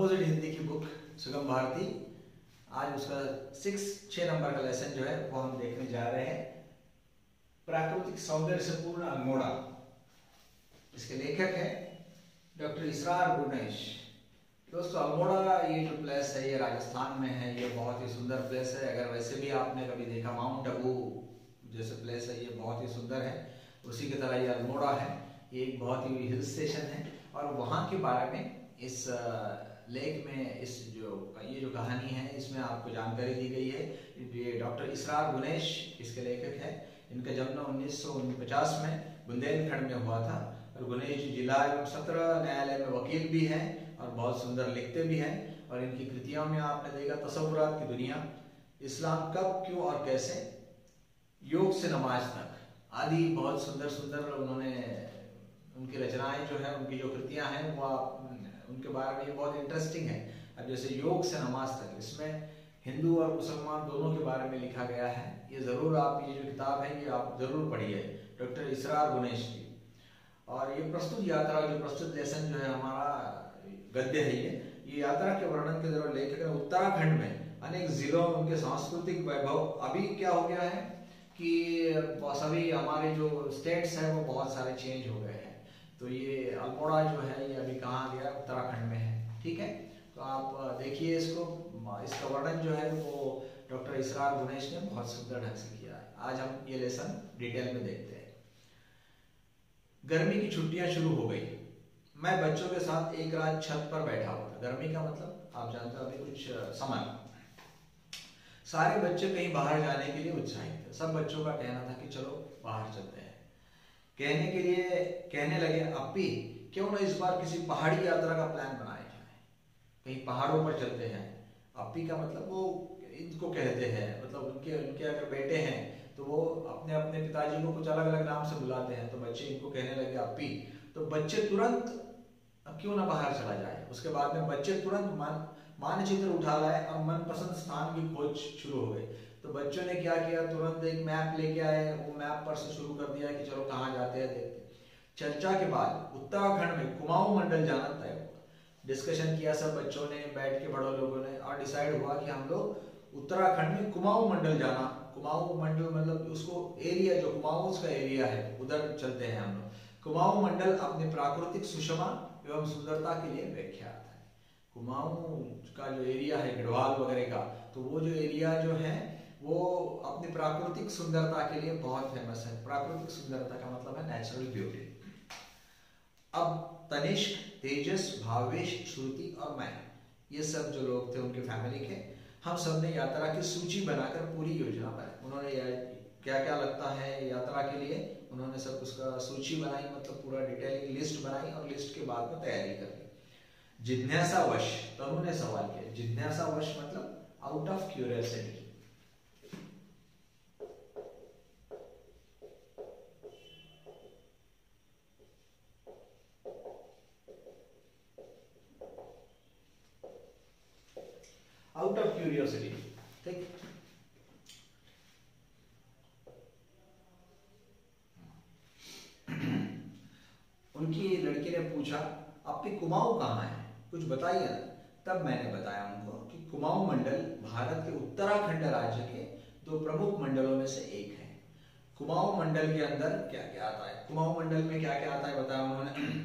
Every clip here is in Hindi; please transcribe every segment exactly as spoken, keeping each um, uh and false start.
कंपोजिट हिंदी की बुक सुगम भारती। आज उसका सिक्स छः नंबर का लेसन जो है वो हम देखने जा रहे हैं। प्राकृतिक सौंदर्य से पूर्ण अल्मोड़ा। इसके लेखक हैं डॉक्टर इसरार गुरनेश। दोस्तों, अल्मोड़ा ये जो प्लेस है ये राजस्थान में है। ये बहुत ही सुंदर प्लेस है। अगर वैसे भी आपने कभी देखा माउंट आबू जैसे प्लेस है, ये बहुत ही सुंदर है। उसी की तरह ये अल्मोड़ा है। ये एक बहुत ही हिल स्टेशन है और वहाँ के बारे में इस लेख में इस जो ये जो कहानी है इसमें आपको जानकारी दी गई है। ये डॉक्टर इसरार गुरनेश इसके लेखक हैं। इनका जन्म उन्नीस सौ पचास में बुंदेलखंड में हुआ था और गुरनेश जी जिला एवं सत्र न्यायालय में वकील भी हैं और बहुत सुंदर लिखते भी हैं। और इनकी कृतियों में आपने देखा तसव्वुरात की दुनिया, इस्लाम कब क्यों और कैसे, योग से नमाज तक आदि बहुत सुंदर सुंदर उन्होंने उनकी रचनाएं जो है, उनकी जो कृतियां हैं वो उनके बारे में ये बहुत इंटरेस्टिंग है। अब जैसे योग से नमाज तक, इसमें हिंदू और मुसलमान दोनों के बारे में लिखा गया है। ये ज़रूर आप ये जो किताब है ये आप ज़रूर पढ़िए, डॉक्टर इसरार गुरनेश की। और ये प्रस्तुत यात्रा जो प्रस्तुत लेसन जो है हमारा गद्य है, ये ये यात्रा के वर्णन के दौरान लेखक ने उत्तराखंड में अनेक जिलों में उनके सांस्कृतिक वैभव। अभी क्या हो गया है कि सभी हमारे जो स्टेट्स हैं वो बहुत सारे चेंज हो गए हैं। तो ये अल्मोड़ा जो है ये अभी कहाँ गया, उत्तराखंड में है। ठीक है, तो आप देखिए इसको। इसका वर्णन जो है वो डॉक्टर इसरार गुरनेश ने बहुत सुंदर ढंग से किया है। आज हम ये लेसन डिटेल में देखते हैं। गर्मी की छुट्टियां शुरू हो गई। मैं बच्चों के साथ एक रात छत पर बैठा हुआ था। गर्मी का मतलब आप जानते हो, अभी कुछ समय। सारे बच्चे कहीं बाहर जाने के लिए उत्साहित थे। सब बच्चों का कहना था कि चलो बाहर चलते हैं। कहने के लिए कहने लगे, अप्पी क्यों ना इस बार किसी पहाड़ी यात्रा का प्लान बनाया जाए, कहीं पहाड़ों पर चलते हैं। अप्पी का मतलब वो इनको कहते हैं, मतलब उनके उनके अगर बेटे हैं तो वो अपने अपने पिताजी को कुछ अलग अलग नाम से बुलाते हैं। तो बच्चे इनको कहने लगे अप्पी। तो बच्चे तुरंत क्यों ना बाहर चला जाए। उसके बाद में बच्चे तुरंत मान मानचित्र उठा लाए और मनपसंद स्थान की खोज शुरू हो गई। तो बच्चों ने क्या किया, तुरंत एक मैप लेके आए। वो मैप पर से शुरू कर दिया कि चलो कहाँ जाते हैं देखते। चर्चा के बाद उत्तराखंड में कुमाऊं मंडल जाना तय हुआ। डिस्कशन किया सब बच्चों ने बैठ के, बड़ों लोगों ने, और डिसाइड हुआ कि हम लोग उत्तराखंड में कुमाऊं मंडल जाना। कुमाऊं मंडल मतलब उसको एरिया जो कुमाऊं का एरिया है उधर चलते हैं हम लोग। कुमाऊं मंडल अपने प्राकृतिक सुषमा एवं सुंदरता के लिए विख्यात है। कुमाऊं का जो एरिया है गढ़वाल वगैरह का, तो वो जो एरिया जो है वो अपनी प्राकृतिक सुंदरता के लिए बहुत फेमस है। प्राकृतिक सुंदरता का मतलब है नेचुरल ब्यूटी। अब तनिष्क, तेजस, भावेश, श्रुति और मैं, ये सब जो लोग थे उनके फैमिली के, हम सब ने यात्रा की सूची बनाकर पूरी योजना बनाई। उन्होंने क्या क्या लगता है यात्रा के लिए, उन्होंने सब उसका सूची बनाई, मतलब पूरा डिटेलिंग लिस्ट बनाई और लिस्ट के बाद में तैयारी कर ली। जिज्ञासावश, तनु ने सवाल किया। जिज्ञासावश मतलब out of curiosity. Out of curiosity, ठीक। उनकी लड़की ने पूछा, आपकी कुमाऊं कहाँ है, कुछ बताइए ना। तब मैंने बताया उनको कि कुमाऊं मंडल भारत के उत्तराखंड राज्य के दो प्रमुख मंडलों में से एक है। कुमाऊं मंडल के अंदर क्या क्या आता है, कुमाऊं मंडल में क्या क्या आता है बताया उन्होंने।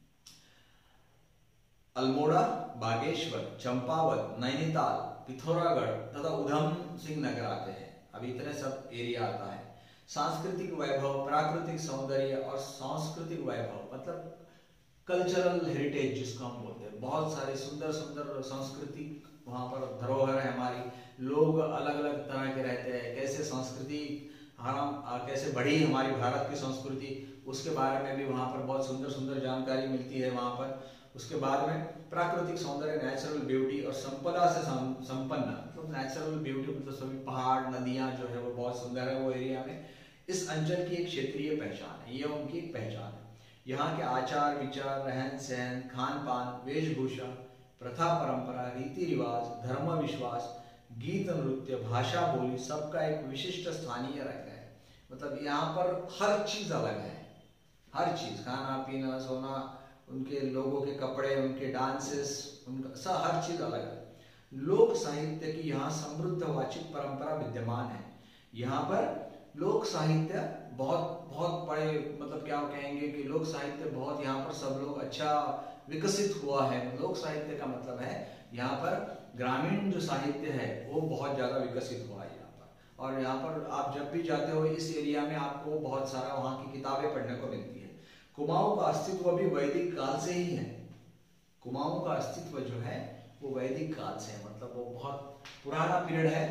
अल्मोड़ा, बागेश्वर, चंपावत, नैनीताल, पिथौरागढ़ तथा उधम सिंह नगर आते हैं। अब इतने सब एरिया आता है। सांस्कृतिक वैभव, प्राकृतिक सौंदर्य और सांस्कृतिक वैभव मतलब कल्चरल हेरिटेज जिसको हम बोलते हैं। बहुत सारे सुंदर सुंदर सांस्कृतिक वहाँ पर धरोहर है हमारी। लोग अलग अलग तरह के रहते हैं। कैसे संस्कृति हम कैसे बढ़ी हमारी भारत की संस्कृति, उसके बारे में भी वहाँ पर बहुत सुंदर सुंदर जानकारी मिलती है वहाँ पर। उसके बाद में प्राकृतिक सौंदर्य, नेचुरल ब्यूटी और संपदा से संपन्न, मतलब नेचुरल ब्यूटी मतलब सभी पहाड़, नदियाँ जो है वो बहुत सुंदर है वो एरिया में। इस अंचल की एक क्षेत्रीय पहचान है, ये उनकी एक पहचान है। यहाँ के आचार विचार, रहन सहन, खान पान, वेशभूषा, प्रथा परंपरा, रीति रिवाज, धर्म विश्वास, गीत नृत्य, भाषा बोली, सबका एक विशिष्ट स्थानीय रंग है। मतलब यहाँ पर हर चीज अलग है, हर चीज, खाना पीना, सोना, उनके लोगों के कपड़े, उनके डांसेस, उनका सब हर चीज अलग है। लोक साहित्य की यहाँ समृद्ध वाचिक परंपरा विद्यमान है। यहाँ पर लोक साहित्य बहुत बहुत बड़े, मतलब क्या कहेंगे कि लोक साहित्य बहुत यहाँ पर सब लोग अच्छा विकसित हुआ है। लोक साहित्य का मतलब है यहाँ पर ग्रामीण जो साहित्य है वो बहुत ज्यादा विकसित हुआ है यहाँ पर। और यहाँ पर आप जब भी जाते हो इस एरिया में आपको बहुत सारा वहाँ की किताबें पढ़ने को मिलती है। कुमाऊं का अस्तित्व भी वैदिक काल से ही है। कुमाऊं का अस्तित्व जो है वो वैदिक काल से है, मतलब वो बहुत पुराना पीरियड है,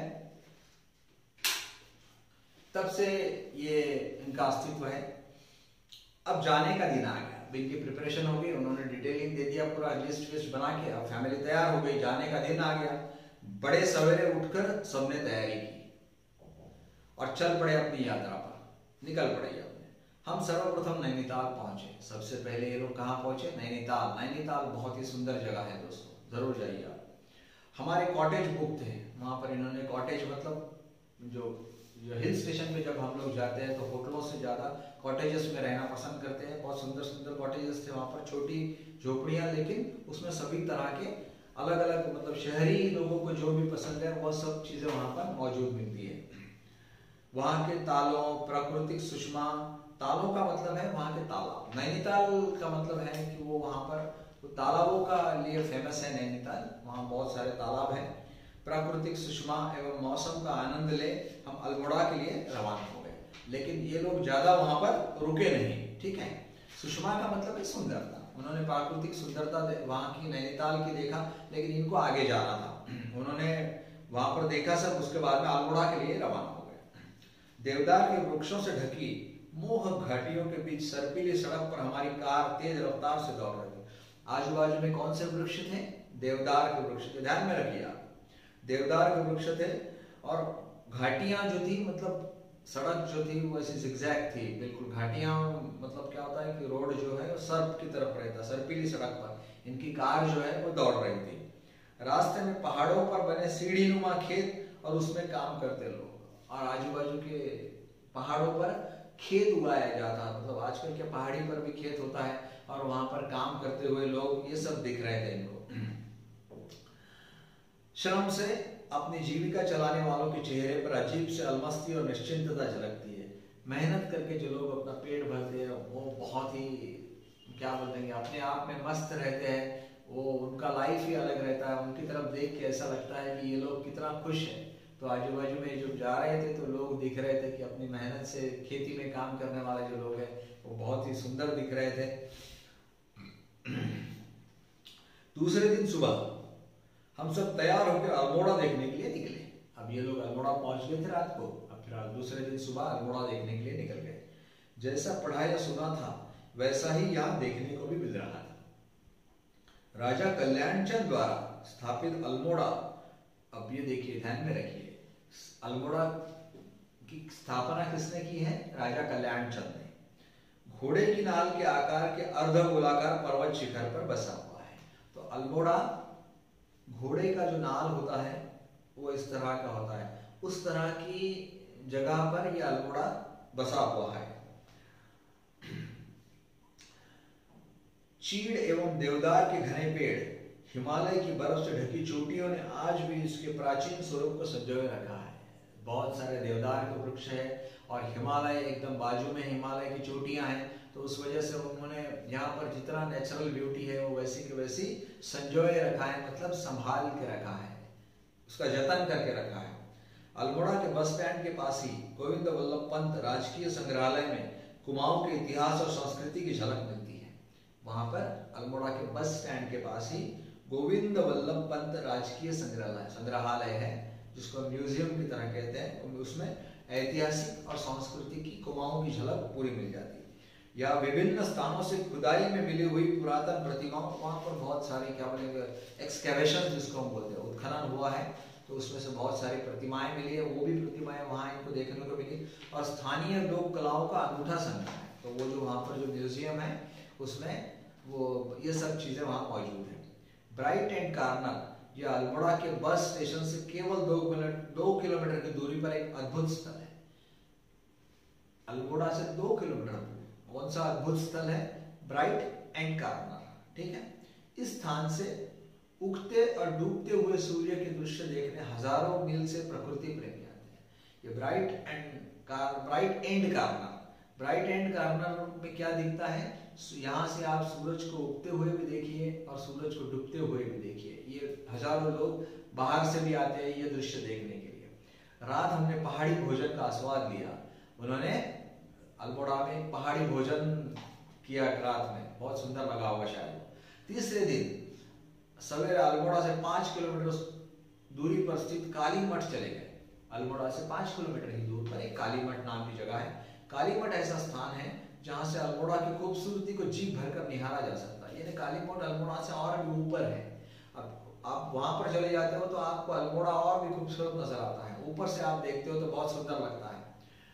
तब से ये इनका अस्तित्व है। अब जाने का दिन आ गया, इनकी प्रिपरेशन हो गई, उन्होंने डिटेलिंग दे दिया, पूरा लिस्ट विस्ट बना के, अब फैमिली तैयार हो गई, जाने का दिन आ गया। बड़े सवेरे उठकर सबने तैयारी की और चल पड़े अपनी यात्रा पर, निकल पड़े अपने। हम सर्वप्रथम नैनीताल पहुंचे। सबसे पहले ये लोग कहाँ पहुंचे? नैनीताल। नैनीताल बहुत ही सुंदर जगह है दोस्तों, जरूर जाइए आप। हमारे कॉटेज बुक थे वहां पर, इन्होंने कॉटेज मतलब जो जो हिल स्टेशन पे जब हम लोग जाते हैं तो होटलों से ज़्यादा कॉटेजेस में रहना पसंद करते हैं। बहुत सुंदर सुंदर कॉटेजेस थे वहाँ पर, छोटी झोपड़ियाँ, लेकिन उसमें सभी तरह के अलग अलग, मतलब शहरी लोगों को जो भी पसंद है वो सब चीज़ें वहाँ पर मौजूद मिलती है। वहाँ के तालों, प्राकृतिक सुषमा, तालों का मतलब है वहाँ के तालाब। नैनीताल का मतलब है कि वो वहाँ पर तालाबों का लिए फेमस है नैनीताल, वहाँ बहुत सारे तालाब हैं। प्राकृतिक सुषमा एवं मौसम का आनंद ले हम अल्मोड़ा के लिए रवाना हो गए, लेकिन ये लोग ज्यादा वहां पर रुके नहीं, ठीक है। सुषमा का मतलब है सुंदरता, उन्होंने प्राकृतिक सुंदरता वहां की नैनीताल की देखा, लेकिन इनको आगे जाना था, उन्होंने वहां पर देखा सब, उसके बाद में अल्मोड़ा के लिए रवाना हो गए। देवदार के वृक्षों से ढकी मोह घाटियों के बीच सर्पीली सड़क पर हमारी कार तेज रफ्तार से दौड़ रही थी। आजू बाजू में कौन से वृक्ष थे? देवदार के वृक्ष थे, ध्यान में रखिए आप, देवदार के वृक्ष थे। और घाटियां जो थी, मतलब सड़क जो थी वो ऐसी जिगजैग थी बिल्कुल। घाटियां मतलब क्या होता है कि रोड जो है वो सर्प की तरफ रहता, सर्पीली सड़क पर इनकी कार जो है वो दौड़ रही थी। रास्ते में पहाड़ों पर बने सीढ़ी नुमा खेत और उसमें काम करते लोग, और आजू बाजू के पहाड़ों पर खेत उगाया जाता, मतलब आजकल के पहाड़ी पर भी खेत होता है, और वहां पर काम करते हुए लोग, ये सब दिख रहे थे इनको। श्रम से अपनी जीविका चलाने वालों के चेहरे पर अजीब से अलमस्ती और निश्चिंतता झलकती है। मेहनत करके जो लोग अपना पेट भरते हैं वो बहुत ही, क्या बोल देंगे, अपने आप में मस्त रहते हैं, वो उनका लाइफ ही अलग रहता है। उनकी तरफ देख के ऐसा लगता है कि ये लोग कितना खुश हैं। तो आजू बाजू में जब जा रहे थे तो लोग दिख रहे थे कि अपनी मेहनत से खेती में काम करने वाले जो लोग हैं वो बहुत ही सुंदर दिख रहे थे। दूसरे दिन सुबह हम सब तैयार होकर अल्मोड़ा देखने के लिए निकले। अब ये लोग अल्मोड़ा पहुंच गए थे रात को, अब फिर दूसरे दिन सुबह अल्मोड़ा देखने के लिए निकल गए। जैसा पढ़ा या सुना था वैसा ही यहाँ देखने को भी मिल रहा था। राजा कल्याणचंद द्वारा स्थापित अल्मोड़ा, अब ये देखिए, ध्यान में रखिए, अल्मोड़ा की स्थापना किसने की है? राजा कल्याणचंद ने। घोड़े की नाल के आकार के अर्ध गोलाकार पर्वत शिखर पर बसा हुआ है। तो अल्मोड़ा, घोड़े का जो नाल होता है वो इस तरह का होता है, उस तरह की जगह पर यह अल्मोड़ा बसा हुआ है। चीड़ एवं देवदार के घने पेड़, हिमालय की बर्फ से ढकी चोटियों ने आज भी इसके प्राचीन स्वरूप को संजोए रखा है। बहुत सारे देवदार के वृक्ष है और हिमालय एकदम बाजू में, हिमालय की चोटियां हैं, तो उस वजह से उन्होंने यहाँ पर जितना नेचुरल ब्यूटी है वो वैसी की वैसी संजोए रखा है, मतलब संभाल के रखा है, उसका जतन करके रखा है। अल्मोड़ा के बस स्टैंड के पास ही गोविंद वल्लभ पंत राजकीय संग्रहालय में कुमाऊं के इतिहास और संस्कृति की झलक मिलती है। वहां पर अल्मोड़ा के बस स्टैंड के पास ही गोविंद वल्लभ पंत राजकीय संग्रहालय संग्रहालय है, जिसको म्यूजियम की तरह कहते हैं। उसमें ऐतिहासिक और संस्कृति की कुमाऊं की झलक पूरी मिल जाती है। या विभिन्न स्थानों से खुदाई में मिली हुई पुरातन प्रतिमाओं, वहां पर बहुत सारी, क्या बोलेंगे, एक्सकैवेशन जिसको हम बोलते हैं, उत्खनन हुआ है, तो उसमें से बहुत सारी प्रतिमाएं मिली है, वो भी प्रतिमाएं वहां इनको देखने को मिली। और स्थानीय लोक कलाओं का अनूठा संग्रह है, तो वो जो वहां पर जो म्यूजियम है उसमें वो ये सब चीजें वहां मौजूद है। ब्राइट एंड कार्नर, यह अल्मोड़ा के बस स्टेशन से केवल दो किलोमीटर दो किलोमीटर की दूरी पर एक अद्भुत स्थल है। अल्मोड़ा से दो किलोमीटर, कौन सा अद्भुत स्थल है? Bright and corner. ठीक है। इस स्थान से उगते और डूबते हुए सूर्य के दृश्य देखने हजारों मील से प्रकृति प्रेमी आते हैं। ये bright and car bright and corner bright and corner में क्या दिखता है, यहाँ से आप सूरज को उगते हुए भी देखिए और सूरज को डूबते हुए भी देखिए। ये हजारों लोग बाहर से भी आते हैं ये दृश्य देखने के लिए। रात हमने पहाड़ी भोजन का आस्वाद लिया। उन्होंने अल्मोड़ा में पहाड़ी भोजन किया रात में, बहुत सुंदर लगा होगा शायद। तीसरे दिन सवेरे अल्मोड़ा से पांच किलोमीटर दूरी पर स्थित काली मठ चले गए। अल्मोड़ा से पांच किलोमीटर ही दूर पर एक काली मठ नाम की जगह है। काली मठ ऐसा स्थान है जहां से अल्मोड़ा की खूबसूरती को जी भरकर निहारा जा सकता है। यानी काली मठ अल्मोड़ा से और भी ऊपर है। अब आप वहां पर चले जाते हो तो आपको अल्मोड़ा और भी खूबसूरत नजर आता है। ऊपर से आप देखते हो तो बहुत सुंदर लगता है।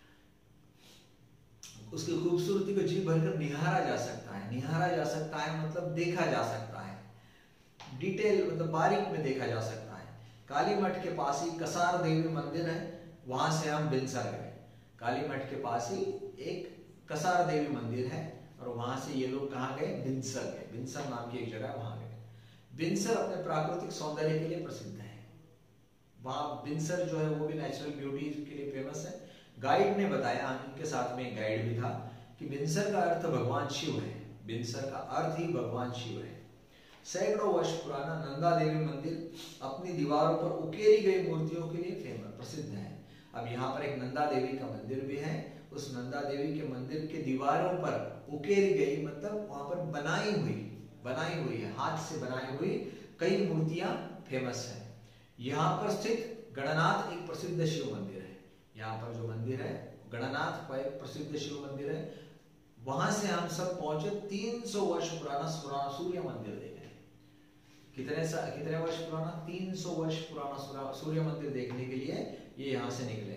उसकी खूबसूरती को जी भरकर निहारा जा सकता है। निहारा जा सकता है मतलब देखा जा सकता है, डिटेल मतलब बारीक में देखा जा सकता है। काली मठ के पास ही कसार देवी मंदिर है, वहां से हम बिनसर गए। काली मठ के पास ही एक कसार देवी मंदिर है और वहां से ये लोग कहाँ गए, बिनसर गए। बिनसर नाम की एक जगह वहां गए। बिनसर अपने प्राकृतिक सौंदर्य के लिए प्रसिद्ध है। वहां बिनसर जो है वो भी नेचुरल ब्यूटी के लिए फेमस है। गाइड ने बताया, उनके साथ में गाइड भी था, कि बिनसर का अर्थ भगवान शिव है। बिनसर का अर्थ ही भगवान शिव है। सैकड़ों वर्ष पुराना नंदा देवी मंदिर अपनी दीवारों पर उकेरी गई मूर्तियों के लिए फेमस प्रसिद्ध है। अब यहाँ पर एक नंदा देवी का मंदिर भी है। उस नंदा देवी के मंदिर के दीवारों पर उकेरी गई मतलब वहां पर बनाई हुई बनाई हुई है, हाथ से बनाई हुई कई मूर्तियां फेमस है। यहाँ पर स्थित गणनाथ एक प्रसिद्ध शिव मंदिर है। यहाँ पर जो मंदिर है गणनाथ का एक प्रसिद्ध शिव मंदिर है। वहां से हम सब पहुंचे तीन सौ वर्ष पुराना सूर्य मंदिर देखने। कितने सा, कितने वर्ष पुराना, तीन सौ वर्ष पुराना सूर्य मंदिर देखने के लिए ये यहाँ से निकले।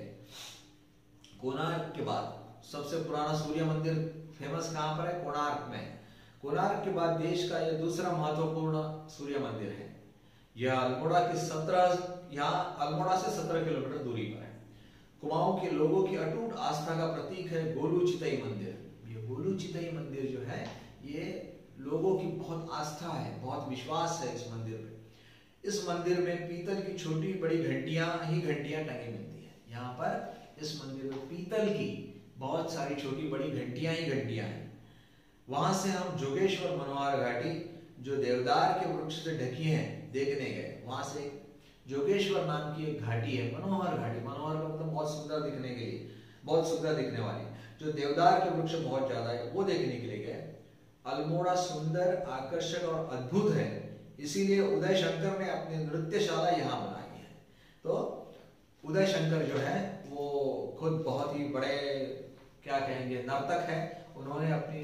कोणार्क के बाद सबसे पुराना सूर्य मंदिर फेमस कहाँ पर है, कोणार्क में। कोणार्क के बाद देश का यह दूसरा महत्वपूर्ण सूर्य मंदिर है। यह अल्मोड़ा की सत्रह यहाँ अल्मोड़ा से सत्रह किलोमीटर दूरी पर है। कुमाऊं के लोगों की अटूट आस्था का प्रतीक है गोलू चितई मंदिर। ये गोलू चितई मंदिर जो है ये लोगों की बहुत आस्था है, बहुत विश्वास है इस मंदिर पे। इस मंदिर में पीतल की छोटी बड़ी घंटियां ही घंटियां टंगी मिलती है। यहाँ पर इस मंदिर में पीतल की बहुत सारी छोटी बड़ी घंटियां ही घंटियां हैं। वहां से हम जोगेश्वर मनोहर घाटी जो देवदार के वृक्ष से ढकी है देखने गए। वहां से जोगेश्वर नाम की एक घाटी है, मनोहर घाटी। मनोहर मतलब बहुत सुंदर दिखने के लिए, बहुत सुंदर दिखने वाली, जो देवदार के वृक्ष बहुत ज्यादा है, वो देखने के लिए गए। अल्मोड़ा सुंदर, आकर्षक और अद्भुत है, इसीलिए उदय शंकर ने अपनी नृत्यशाला यहाँ बनाई है। तो उदय शंकर जो है वो खुद बहुत ही बड़े क्या कहेंगे नर्तक है। उन्होंने अपनी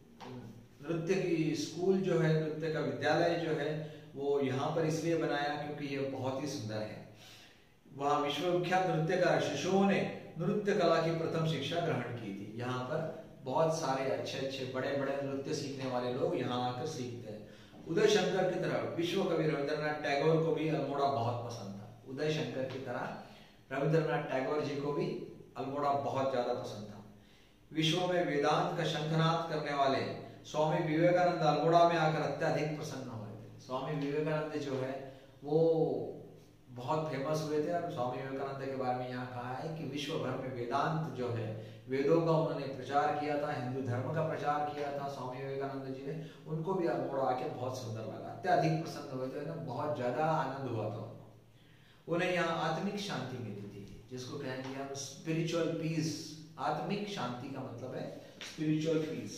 नृत्य की स्कूल जो है, नृत्य का विद्यालय जो है वो यहाँ पर इसलिए बनाया क्योंकि ये बहुत ही सुंदर है। वहाँ विश्वविख्यात नृत्यकार शिशुओं ने नृत्य कला की प्रथम शिक्षा ग्रहण की थी। यहाँ पर बहुत सारे अच्छे अच्छे बड़े बड़े नृत्य सीखने वाले लोग यहाँ आकर सीखते हैं। उदय शंकर की तरह विश्व कवि रविंद्रनाथ टैगोर को भी अल्मोड़ा बहुत पसंद था। उदय शंकर की तरह रविंद्रनाथ टैगोर जी को भी अल्मोड़ा बहुत ज्यादा पसंद था। विश्व में वेदांत का शंखनाद करने वाले स्वामी विवेकानंद अल्मोड़ा में आकर अत्यधिक प्रसन्न हुए थे। स्वामी विवेकानंद जो है वो बहुत फेमस हुए थे। और स्वामी विवेकानंद के बारे में यहाँ कहा है कि विश्व भर में वेदांत जो है, वेदों का उन्होंने प्रचार किया था, हिंदू धर्म का प्रचार किया था स्वामी विवेकानंद जी ने। उनको भी अल्मोड़ा आके बहुत सुंदर लगा, अत्यधिक प्रसन्न हुए थे, बहुत ज्यादा आनंद हुआ था उनको। उन्हें यहाँ आत्मिक शांति मिली थी, जिसको कहेंगे हम स्पिरिचुअल पीस। आत्मिक शांति का मतलब है स्पिरिचुअल पीस।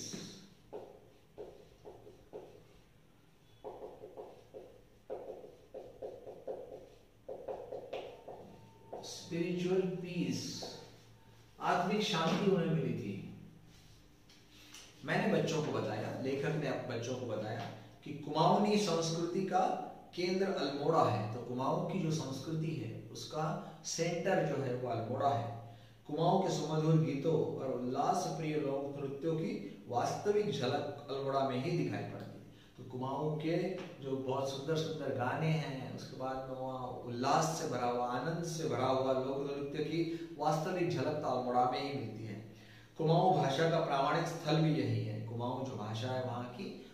स्पिरिचुअल पीस, आत्मिक शांति उन्हें मिली थी। मैंने बच्चों को बताया, लेखक ने बच्चों को बताया कि कुमाऊनी संस्कृति का केंद्र अल्मोड़ा है। तो कुमाऊं की जो संस्कृति है उसका सेंटर जो है वो अल्मोड़ा है। कुमाऊं के सुमधुर गीतों और उल्लास प्रिय लोक नृत्यों की वास्तविक झलक अल्मोड़ा में ही दिखाई पड़ती है। तो कुमाऊं के जो बहुत सुंदर सुंदर गाने हैं, उसके बाद में वहाँ उल्लास से भरा हुआ, आनंद से भरा हुआ लोक नृत्य की वास्तविक झलक अल्मोड़ा में ही मिलती है। कुमाऊं भाषा का प्रामाणिक स्थल भी यही है। कुमाऊं जो भाषा है वहाँ की,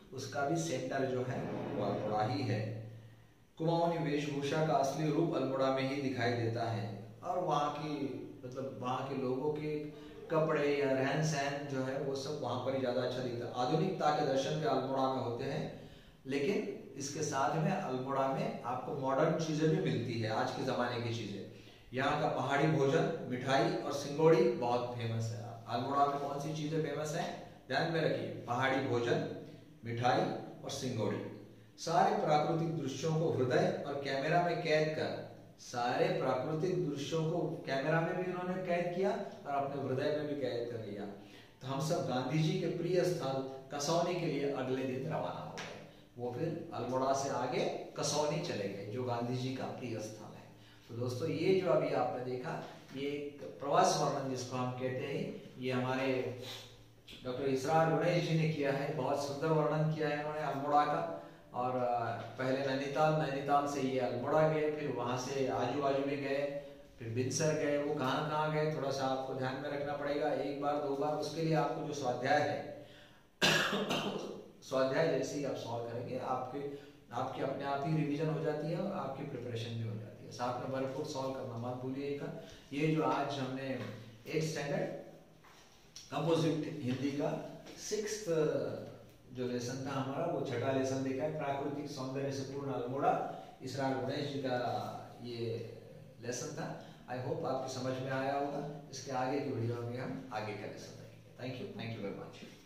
उसका भी सेंटर जो है वो अल्मोड़ा ही है। कुमाऊनी वेशभूषा का असली रूप अल्मोड़ा में ही दिखाई देता है और वहाँ की मतलब वहाँ के लोगों के कपड़े या रहन सहन जो है वो सब वहाँ पर ही ज़्यादा अच्छा दिखता है। आधुनिकता के दर्शन के अल्मोड़ा में होते हैं, लेकिन इसके साथ में अल्मोड़ा में आपको मॉडर्न चीज़ें भी मिलती है, आज के ज़माने की चीज़ें। यहाँ का पहाड़ी भोजन, मिठाई और सिंगोड़ी बहुत फेमस है। अल्मोड़ा में कौन सी चीज़ें फेमस हैं, ध्यान में रखिए, पहाड़ी भोजन, मिठाई और सिंगोड़ी। सारे प्राकृतिक दृश्यों को हृदय और कैमरा में कैद कर सारे प्राकृतिक दृश्यों को कैमरा में भी उन्होंने कैद किया और अपने हृदय में भी कैद कर लिया। तो हम सब गांधी जी के प्रिय स्थल कसौनी के लिए अगले दिन रवाना हो गए। वो फिर अल्मोड़ा से आगे कसौनी चले गए, जो गांधी जी का प्रिय स्थल है। तो दोस्तों, ये जो अभी आपने देखा, ये प्रवास वर्णन जिसको हम कहते हैं, ये हमारे डॉक्टर इसरार गणेश जी ने किया है। बहुत सुंदर वर्णन किया है उन्होंने अल्मोड़ा का। और पहले नैनीताल, नैनीताल से ये अल्मोड़ा गए, फिर वहाँ से आजू बाजू में गए, फिर बिनसर गए। वो कहाँ कहाँ गए थोड़ा सा आपको ध्यान में रखना पड़ेगा, एक बार दो बार। उसके लिए आपको जो स्वाध्याय है स्वाध्याय जैसे ही आप सॉल्व करेंगे, आपके आपके अपने आप ही रिवीजन हो जाती है और आपकी प्रिपरेशन भी हो जाती है। साथ में भरपूर सॉल्व करना मत भूलिएगा। ये जो आज हमने एट स्टैंडर्ड कंपोजिट हिंदी का सिक्स्थ जो लेसन था हमारा, वो छठा लेसन देखा है, प्राकृतिक सौंदर्य से पूर्ण अल्मोड़ा, इसरार गणेश जी का ये लेसन था। आई होप आपकी समझ में आया होगा। इसके आगे की वीडियो में हम आगे का लेसन देखेंगे। Thank you, thank you very much.